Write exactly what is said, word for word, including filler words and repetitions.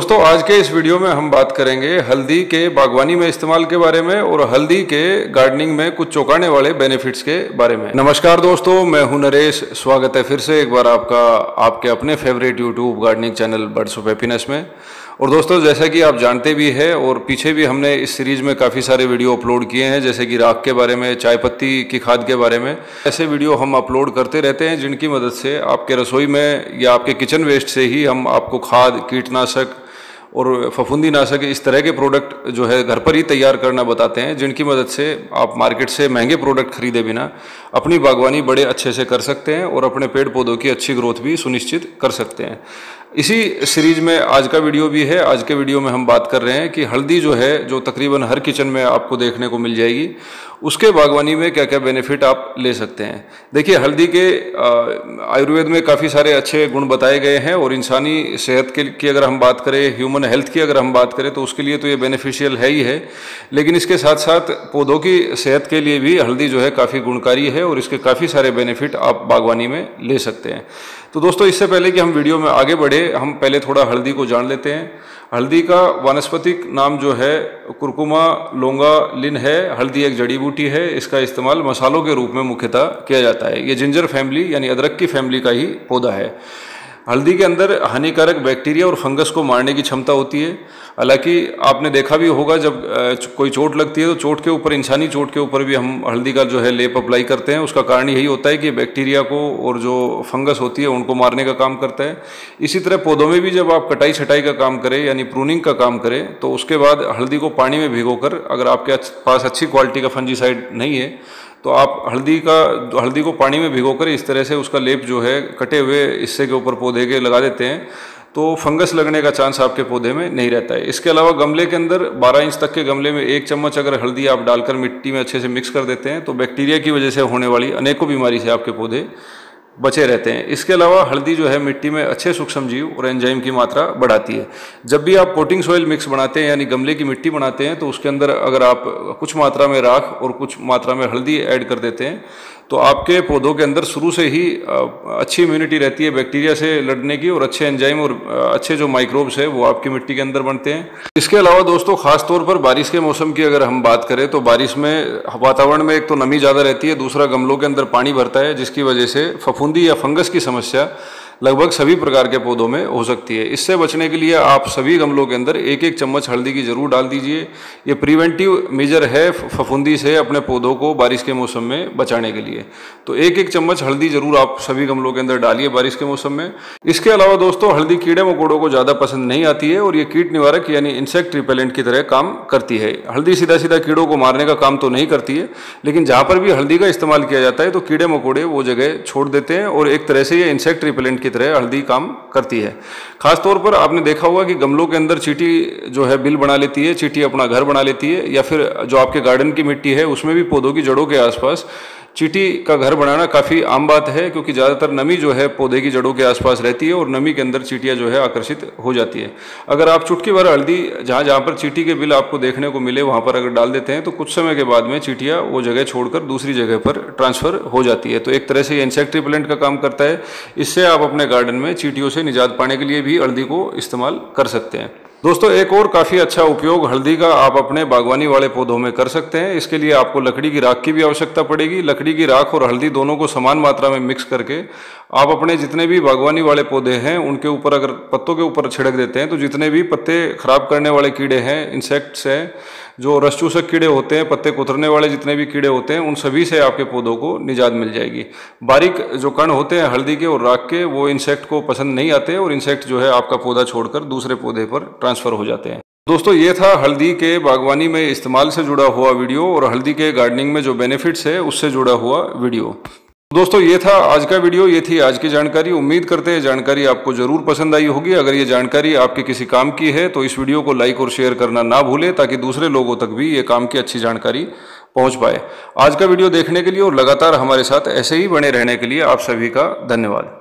दोस्तों आज के इस वीडियो में हम बात करेंगे हल्दी के बागवानी में इस्तेमाल के बारे में और हल्दी के गार्डनिंग में कुछ चौंकाने वाले बेनिफिट्स के बारे में। नमस्कार दोस्तों, मैं हूं नरेश। स्वागत है फिर से एक बार आपका आपके अपने favourite YouTube gardening channel Birds of Happiness में। और दोस्तों जैसा कि आप जानते भी हैं और पीछे भी हमने इस सीरीज़ में काफ़ी सारे वीडियो अपलोड किए हैं, जैसे कि राख के बारे में, चाय पत्ती की खाद के बारे में। ऐसे वीडियो हम अपलोड करते रहते हैं जिनकी मदद से आपके रसोई में या आपके किचन वेस्ट से ही हम आपको खाद, कीटनाशक और फफूंदीनाशक इस तरह के प्रोडक्ट जो है घर पर ही तैयार करना बताते हैं, जिनकी मदद से आप मार्केट से महंगे प्रोडक्ट खरीदे बिना अपनी बागवानी बड़े अच्छे से कर सकते हैं और अपने पेड़ पौधों की अच्छी ग्रोथ भी सुनिश्चित कर सकते हैं। इसी सीरीज में आज का वीडियो भी है। आज के वीडियो में हम बात कर रहे हैं कि हल्दी जो है, जो तकरीबन हर किचन में आपको देखने को मिल जाएगी, उसके बागवानी में क्या क्या बेनिफिट आप ले सकते हैं। देखिए, हल्दी के आयुर्वेद में काफ़ी सारे अच्छे गुण बताए गए हैं और इंसानी सेहत के की अगर हम बात करें, ह्यूमन हेल्थ की अगर हम बात करें, तो उसके लिए तो ये बेनिफिशियल है ही है। लेकिन इसके साथ साथ पौधों की सेहत के लिए भी हल्दी जो है काफ़ी गुणकारी है और इसके काफ़ी सारे बेनिफिट आप बागवानी में ले सकते हैं। तो दोस्तों, इससे पहले कि हम वीडियो में आगे बढ़े, हम पहले थोड़ा हल्दी को जान लेते हैं। हल्दी का वानस्पतिक नाम जो है कुरकुमा लोंगालिन है। हल्दी एक जड़ी बूटी है। इसका इस्तेमाल मसालों के रूप में मुख्यतः किया जाता है। ये जिंजर फैमिली यानी अदरक की फैमिली का ही पौधा है। हल्दी के अंदर हानिकारक बैक्टीरिया और फंगस को मारने की क्षमता होती है। हालांकि आपने देखा भी होगा, जब कोई चोट लगती है तो चोट के ऊपर, इंसानी चोट के ऊपर भी हम हल्दी का जो है लेप अप्लाई करते हैं। उसका कारण यही होता है कि बैक्टीरिया को और जो फंगस होती है उनको मारने का काम करता है। इसी तरह पौधों में भी जब आप कटाई छटाई का काम करें यानी प्रूनिंग का काम करें, तो उसके बाद हल्दी को पानी में भिगोकर, अगर आपके पास अच्छी क्वालिटी का फंजीसाइड नहीं है तो आप हल्दी का हल्दी को पानी में भिगोकर इस तरह से उसका लेप जो है कटे हुए हिस्से के ऊपर पौधे के लगा देते हैं, तो फंगस लगने का चांस आपके पौधे में नहीं रहता है। इसके अलावा गमले के अंदर बारह इंच तक के गमले में एक चम्मच अगर हल्दी आप डालकर मिट्टी में अच्छे से मिक्स कर देते हैं, तो बैक्टीरिया की वजह से होने वाली अनेकों बीमारी से आपके पौधे बचे रहते हैं। इसके अलावा हल्दी जो है मिट्टी में अच्छे सूक्ष्म जीव और एंजाइम की मात्रा बढ़ाती है। जब भी आप पोटिंग सॉइल मिक्स बनाते हैं यानी गमले की मिट्टी बनाते हैं, तो उसके अंदर अगर आप कुछ मात्रा में राख और कुछ मात्रा में हल्दी ऐड कर देते हैं, तो आपके पौधों के अंदर शुरू से ही अच्छी इम्यूनिटी रहती है बैक्टीरिया से लड़ने की, और अच्छे एंजाइम और अच्छे जो माइक्रोब्स है वो आपकी मिट्टी के अंदर बनते हैं। इसके अलावा दोस्तों, खास तौर पर बारिश के मौसम की अगर हम बात करें, तो बारिश में वातावरण में एक तो नमी ज़्यादा रहती है, दूसरा गमलों के अंदर पानी भरता है, जिसकी वजह से फफूंदी या फंगस की समस्या लगभग सभी प्रकार के पौधों में हो सकती है। इससे बचने के लिए आप सभी गमलों के अंदर एक एक चम्मच हल्दी की जरूर डाल दीजिए। ये प्रिवेंटिव मेजर है फफूंदी से अपने पौधों को बारिश के मौसम में बचाने के लिए। तो एक एक चम्मच हल्दी जरूर आप सभी गमलों के अंदर डालिए बारिश के मौसम में। इसके अलावा दोस्तों, हल्दी कीड़े मकोड़ों को ज़्यादा पसंद नहीं आती है और ये कीट निवारक यानी इंसेक्ट रिपेलेंट की तरह काम करती है। हल्दी सीधा सीधा कीड़ों को मारने का काम तो नहीं करती है, लेकिन जहाँ पर भी हल्दी का इस्तेमाल किया जाता है तो कीड़े मकोड़े वो जगह छोड़ देते हैं और एक तरह से ये इंसेक्ट रिपेलेंट की तरह हल्दी काम करती है। खास तौर पर आपने देखा होगा कि गमलों के अंदर चींटी जो है बिल बना लेती है, चींटी अपना घर बना लेती है, या फिर जो आपके गार्डन की मिट्टी है उसमें भी पौधों की जड़ों के आसपास चींटी का घर बनाना काफ़ी आम बात है, क्योंकि ज़्यादातर नमी जो है पौधे की जड़ों के आसपास रहती है और नमी के अंदर चींटियाँ जो है आकर्षित हो जाती है। अगर आप चुटकी भर हल्दी जहाँ जहाँ पर चींटी के बिल आपको देखने को मिले वहाँ पर अगर डाल देते हैं, तो कुछ समय के बाद में चींटियाँ वो जगह छोड़कर दूसरी जगह पर ट्रांसफ़र हो जाती है। तो एक तरह से ये इंसेक्ट रिपेलेंट का काम करता है। इससे आप अपने गार्डन में चींटियों से निजात पाने के लिए भी हल्दी को इस्तेमाल कर सकते हैं। दोस्तों, एक और काफ़ी अच्छा उपयोग हल्दी का आप अपने बागवानी वाले पौधों में कर सकते हैं। इसके लिए आपको लकड़ी की राख की भी आवश्यकता पड़ेगी। लकड़ी की राख और हल्दी दोनों को समान मात्रा में मिक्स करके आप अपने जितने भी बागवानी वाले पौधे हैं उनके ऊपर अगर पत्तों के ऊपर छिड़क देते हैं, तो जितने भी पत्ते खराब करने वाले कीड़े हैं, इंसेक्ट्स हैं, जो रस चूसक कीड़े होते हैं, पत्ते कुतरने वाले जितने भी कीड़े होते हैं, उन सभी से आपके पौधों को निजात मिल जाएगी। बारीक जो कण होते हैं हल्दी के और राख के, वो इंसेक्ट को पसंद नहीं आते और इंसेक्ट जो है आपका पौधा छोड़कर दूसरे पौधे पर ट्रांसफ़र हो जाते हैं। दोस्तों, ये था हल्दी के बागवानी में इस्तेमाल से जुड़ा हुआ वीडियो और हल्दी के गार्डनिंग में जो बेनिफिट्स है उससे जुड़ा हुआ वीडियो। दोस्तों, ये था आज का वीडियो, ये थी आज की जानकारी। उम्मीद करते हैं जानकारी आपको जरूर पसंद आई होगी। अगर ये जानकारी आपके किसी काम की है तो इस वीडियो को लाइक और शेयर करना ना भूलें, ताकि दूसरे लोगों तक भी ये काम की अच्छी जानकारी पहुंच पाए। आज का वीडियो देखने के लिए और लगातार हमारे साथ ऐसे ही बने रहने के लिए आप सभी का धन्यवाद।